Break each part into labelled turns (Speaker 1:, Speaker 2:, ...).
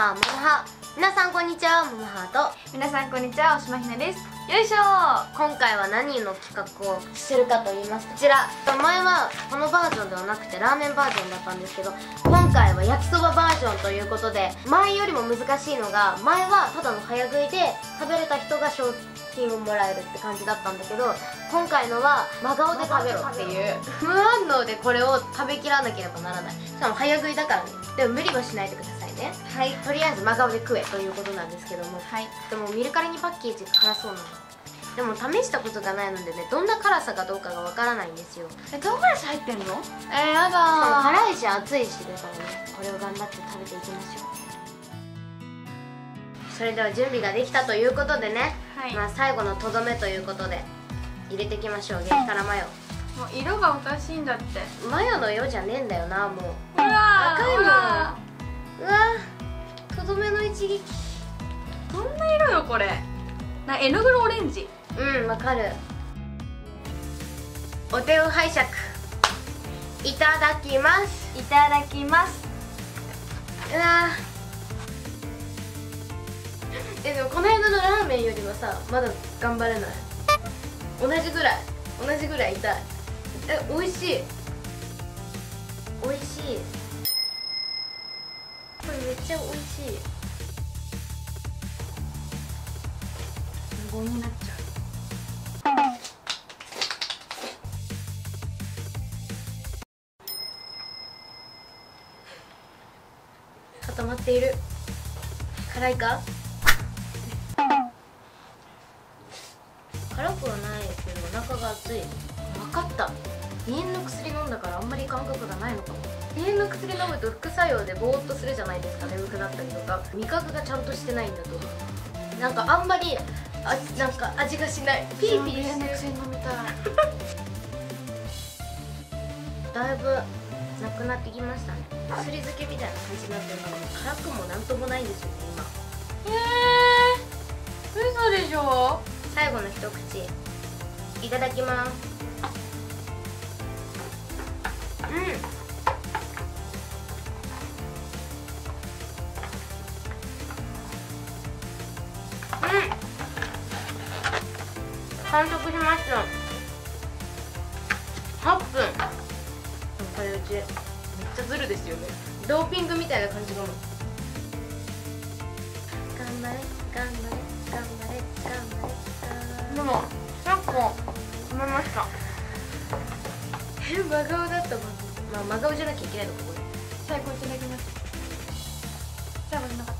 Speaker 1: ハーももは。皆さんこんにちは、ももはと。
Speaker 2: 皆さんこんにちは、おしまひなです。よいしょ。
Speaker 1: 今回は何の企画をしてるかと言いますと、こちら前はこのバージョンではなくてラーメンバージョンだったんですけど、今回は焼きそばバージョンということで、前よりも難しいのが、前はただの早食いで食べれた人が賞金をもらえるって感じだったんだけど、今回のは真顔で食べろっていう無反応でこれを食べきらなければならない。しかも早食いだからね。でも無理はしないでくださいね。はい、とりあえず真顔で食えということなんですけども、はい、でも見るからにパッケージが辛そうなの。でも試したことがないのでね、どんな辛さかどうかがわからないんですよ。
Speaker 2: 唐辛子入ってんの？やだ
Speaker 1: ー。辛いし熱いしだからね、これを頑張って食べていきましょう。それでは準備ができたということでね、はい、まあ最後のとどめということで入れていきましょう。激辛マヨ。
Speaker 2: もう色がおかしいんだって。
Speaker 1: マヨの色じゃねえんだよな、もう。
Speaker 2: うわ
Speaker 1: 赤いもん。うわとどめの一撃。
Speaker 2: どんな色よこれ。絵の具のオレンジ。
Speaker 1: うん、わかる。お手を拝借いただきます。
Speaker 2: いただきます。
Speaker 1: うわでもこの間のラーメンよりはさ、まだ頑張れない。同じぐらい痛い。美味しい。美味しい。これめっちゃ美味しい。
Speaker 2: 無言になっちゃ
Speaker 1: う。固まっている。辛いか？辛くはないけどお腹が熱い。分かった。鼻炎の薬飲んだからあんまり感覚がないのかも。鼻炎の薬飲むと副作用でぼーっとするじゃないですか。眠くなったりとか味覚がちゃんとしてないんだと思う。なんかあんまりなんか味がしない。ピーピーしてる。
Speaker 2: 薬飲みたい。
Speaker 1: だいぶなくなってきましたね。薬漬けみたいな感じになってるから、辛くもなんともないんですよね今。
Speaker 2: 嘘でしょ。
Speaker 1: 最後の一口いただきます。完食しました。8分。これうちめっちゃズルですよね。ドーピングみたいな感じがもう。頑張れ頑張れ頑張れ頑張れ。
Speaker 2: でも100個食べました。
Speaker 1: 真顔だったもん。まあ真顔じゃなきゃいけないのかこれ。
Speaker 2: 最高いただきます。最後じゃなかった。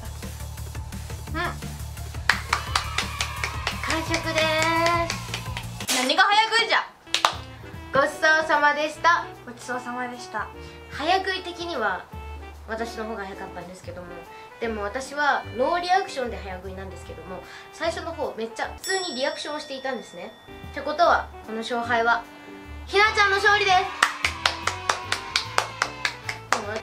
Speaker 1: 完食でーす。
Speaker 2: 何が早食いじゃ。
Speaker 1: ごちそうさまでした。
Speaker 2: ごちそうさまでした。
Speaker 1: 早食い的には私の方が早かったんですけども、でも私はノーリアクションで早食いなんですけども、最初の方めっちゃ普通にリアクションをしていたんですね。ってことはこの勝敗はひなちゃんの勝利です。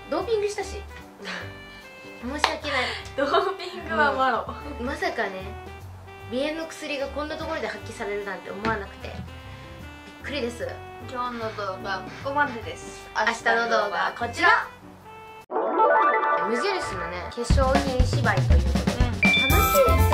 Speaker 1: ドーピングしたし申し訳ない。
Speaker 2: ドーピングはマロ、
Speaker 1: まさかね、鼻炎の薬がこんなところで発揮されるなんて思わなくてびっくりです。
Speaker 2: 今日の動画ここまでです。
Speaker 1: 明日の動画はこちら。無印のね化粧品縛りということで、楽しいです。